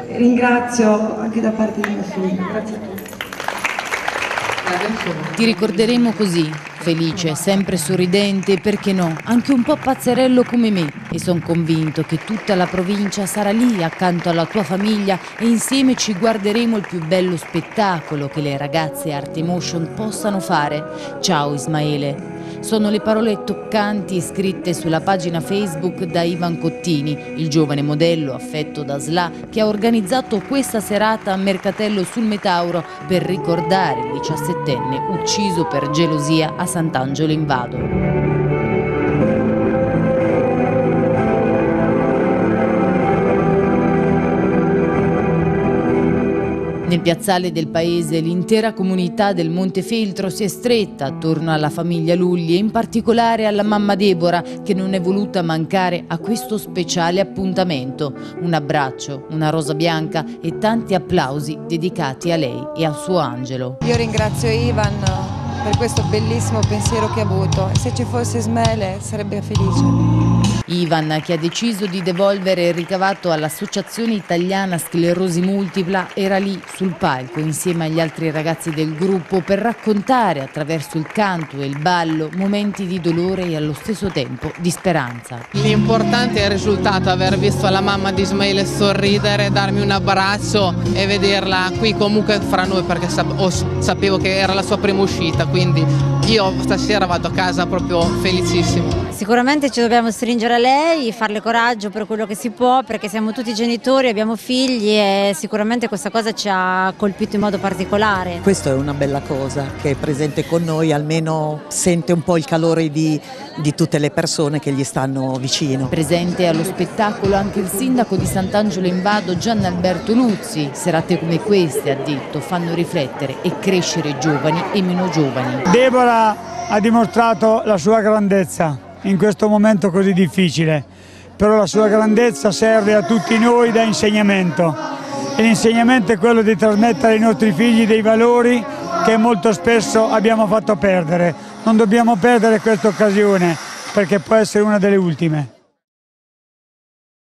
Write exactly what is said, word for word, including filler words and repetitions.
ringrazio anche da parte di mio figlio. Grazie a tutti. Ti ricorderemo così, felice, sempre sorridente e perché no, anche un po' pazzerello come me, e sono convinto che tutta la provincia sarà lì accanto alla tua famiglia e insieme ci guarderemo il più bello spettacolo che le ragazze Art Emotion possano fare. Ciao Ismaele. Sono le parole toccanti scritte sulla pagina Facebook da Ivan Cottini, il giovane modello affetto da S L A che ha organizzato questa serata a Mercatello sul Metauro per ricordare il diciassettenne ucciso per gelosia a Sant'Angelo in Vado. Nel piazzale del paese l'intera comunità del Montefeltro si è stretta attorno alla famiglia Lulli e in particolare alla mamma Deborah, che non è voluta mancare a questo speciale appuntamento. Un abbraccio, una rosa bianca e tanti applausi dedicati a lei e al suo angelo. Io ringrazio Ivan per questo bellissimo pensiero che ha avuto e se ci fosse Ismaele sarebbe felice. Ivan, che ha deciso di devolvere il ricavato all'Associazione Italiana Sclerosi Multipla, era lì sul palco insieme agli altri ragazzi del gruppo per raccontare attraverso il canto e il ballo momenti di dolore e allo stesso tempo di speranza. L'importante è il risultato, aver visto la mamma di Ismaele sorridere, darmi un abbraccio e vederla qui comunque fra noi, perché sapevo che era la sua prima uscita, quindi io stasera vado a casa proprio felicissimo. Sicuramente ci dobbiamo stringere a lei, farle coraggio per quello che si può, perché siamo tutti genitori, abbiamo figli e sicuramente questa cosa ci ha colpito in modo particolare. Questa è una bella cosa, che è presente con noi, almeno sente un po' il calore di, di tutte le persone che gli stanno vicino. Presente allo spettacolo anche il sindaco di Sant'Angelo in Vado, Gianalberto Luzzi. Serate come queste, ha detto, fanno riflettere e crescere i giovani e meno giovani. Deborah ha dimostrato la sua grandezza in questo momento così difficile, però la sua grandezza serve a tutti noi da insegnamento e l'insegnamento è quello di trasmettere ai nostri figli dei valori che molto spesso abbiamo fatto perdere. Non dobbiamo perdere questa occasione perché può essere una delle ultime.